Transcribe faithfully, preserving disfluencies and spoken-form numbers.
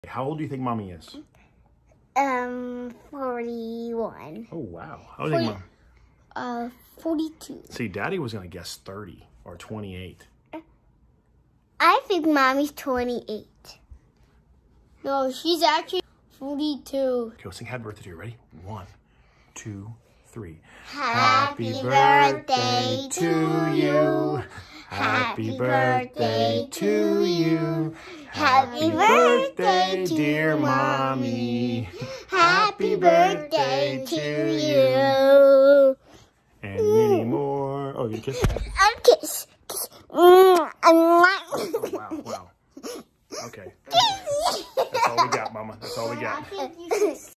How old do you think Mommy is? Um, forty-one. Oh, wow. How old do you think Mom? Uh, forty-two. See, Daddy was going to guess thirty or twenty-eight. I think Mommy's twenty-eight. No, she's actually forty-two. Okay, let's sing happy birthday to you. Ready? One, two, three. Happy birthday to you. Happy birthday to you. Happy birthday, dear Mommy. Happy birthday to you. And many more. Oh, you kiss? A kiss. Kiss. Mm, Oh, wow, wow. Okay. That's all we got, Mama. That's all we got.